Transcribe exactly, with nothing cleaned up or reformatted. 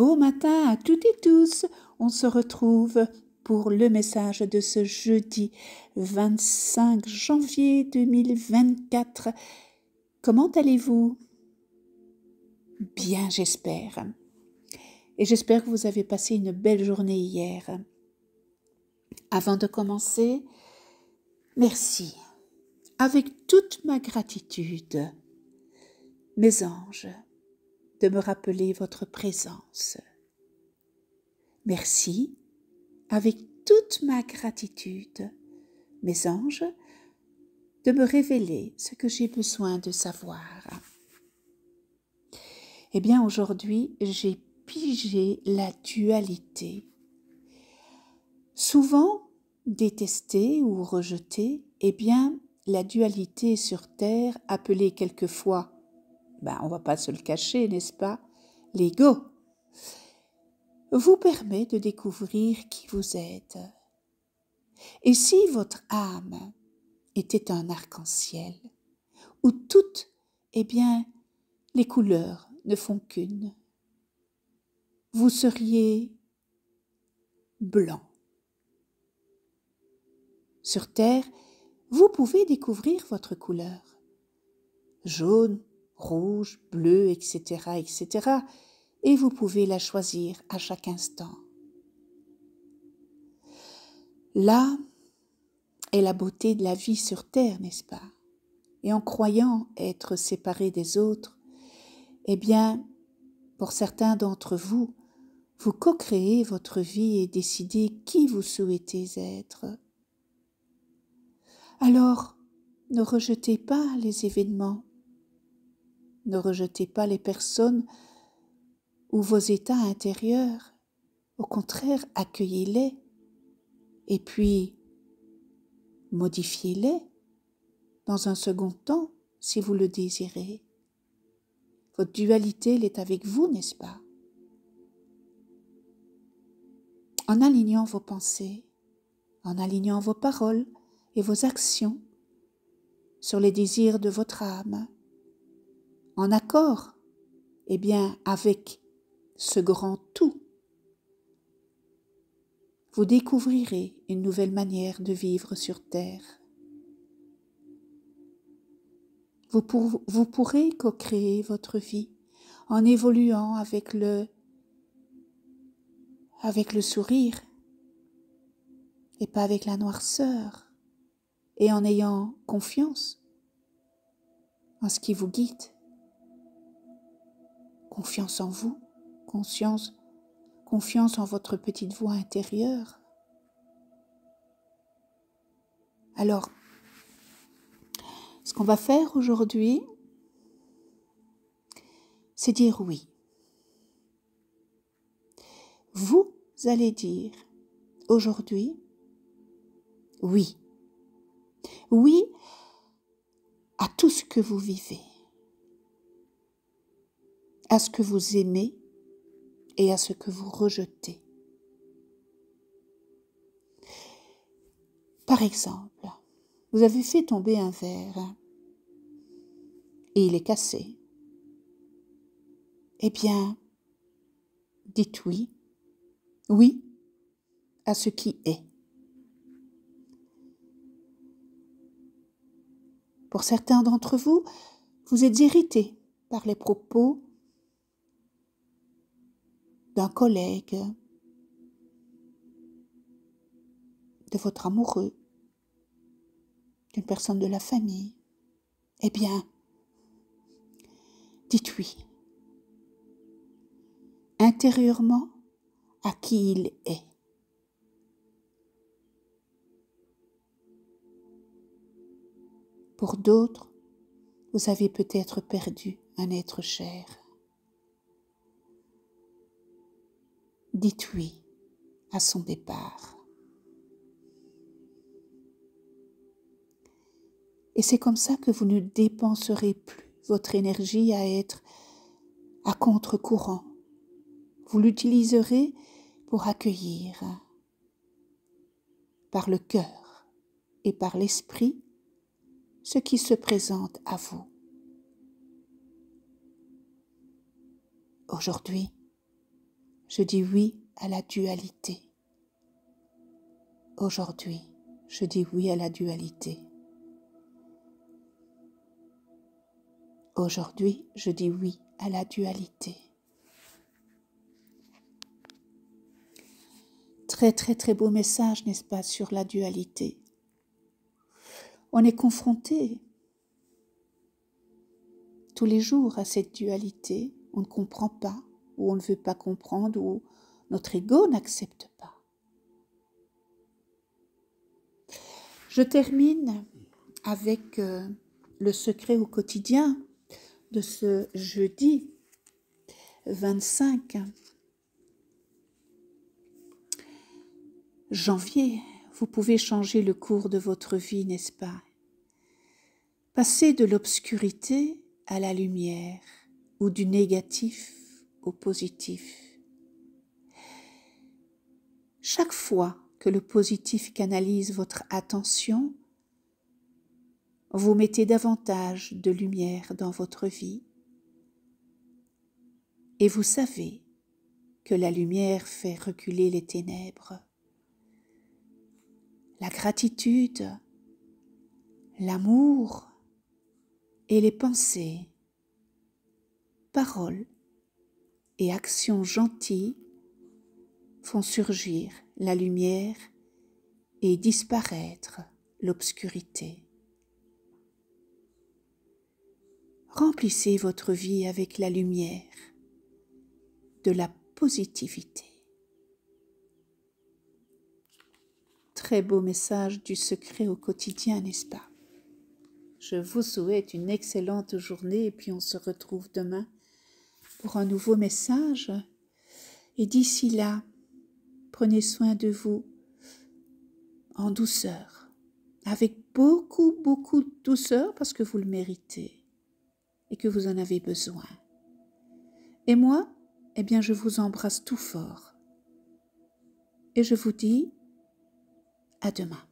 Beau matin à toutes et tous, on se retrouve pour le message de ce jeudi vingt-cinq janvier deux mille vingt-quatre. Comment allez-vous? Bien, j'espère. Et j'espère que vous avez passé une belle journée hier. Avant de commencer, merci, avec toute ma gratitude, mes anges, de me rappeler votre présence. Merci, avec toute ma gratitude, mes anges, de me révéler ce que j'ai besoin de savoir. Eh bien, aujourd'hui, j'ai pigé la dualité. Souvent détestée ou rejetée, eh bien, la dualité sur Terre, appelée quelquefois, ben, on ne va pas se le cacher, n'est-ce pas, l'ego, vous permet de découvrir qui vous êtes. Et si votre âme était un arc-en-ciel, où toutes, eh bien, les couleurs ne font qu'une, vous seriez blanc. Sur Terre, vous pouvez découvrir votre couleur. Jaune, rouge, bleu, et cetera, et cetera. Et vous pouvez la choisir à chaque instant. Là est la beauté de la vie sur Terre, n'est-ce pas? Et en croyant être séparés des autres, eh bien, pour certains d'entre vous, vous co-créez votre vie et décidez qui vous souhaitez être. Alors, ne rejetez pas les événements, ne rejetez pas les personnes ou vos états intérieurs. Au contraire, accueillez-les et puis modifiez-les dans un second temps si vous le désirez. Votre dualité, elle est avec vous, n'est-ce pas? En alignant vos pensées, en alignant vos paroles et vos actions sur les désirs de votre âme, en accord, eh bien, avec ce grand tout, vous découvrirez une nouvelle manière de vivre sur Terre. Vous, pour, vous pourrez co-créer votre vie en évoluant avec le, avec le sourire et pas avec la noirceur, et en ayant confiance en ce qui vous guide, confiance en vous, conscience, confiance en votre petite voix intérieure. Alors, ce qu'on va faire aujourd'hui, c'est dire oui. Vous allez dire aujourd'hui oui. Oui à tout ce que vous vivez, à ce que vous aimez et à ce que vous rejetez. Par exemple, vous avez fait tomber un verre et il est cassé. Eh bien, dites oui, oui à ce qui est. Pour certains d'entre vous, vous êtes irrités par les propos d'un collègue, de votre amoureux, d'une personne de la famille. Eh bien, dites oui, intérieurement, à qui il est. Pour d'autres, vous avez peut-être perdu un être cher. Dites oui à son départ. Et c'est comme ça que vous ne dépenserez plus votre énergie à être à contre-courant. Vous l'utiliserez pour accueillir par le cœur et par l'esprit ce qui se présente à vous. Aujourd'hui, je dis oui à la dualité. Aujourd'hui, je dis oui à la dualité. Aujourd'hui, je dis oui à la dualité. Très, très, très beau message, n'est-ce pas, sur la dualité. On est confronté tous les jours à cette dualité. On ne comprend pas, ou on ne veut pas comprendre, ou notre ego n'accepte pas. Je termine avec euh, le secret au quotidien de ce jeudi vingt-cinq janvier. Vous pouvez changer le cours de votre vie, n'est-ce pas? Passer de l'obscurité à la lumière, ou du négatif au positif. Chaque fois que le positif canalise votre attention, vous mettez davantage de lumière dans votre vie. Et vous savez que la lumière fait reculer les ténèbres. La gratitude, l'amour et les pensées, paroles et actions gentilles font surgir la lumière et disparaître l'obscurité. Remplissez votre vie avec la lumière de la positivité. Très beau message du secret au quotidien, n'est-ce pas? Je vous souhaite une excellente journée et puis on se retrouve demain pour un nouveau message. Et d'ici là, prenez soin de vous en douceur, avec beaucoup, beaucoup de douceur parce que vous le méritez et que vous en avez besoin. Et moi, eh bien, je vous embrasse tout fort et je vous dis à demain.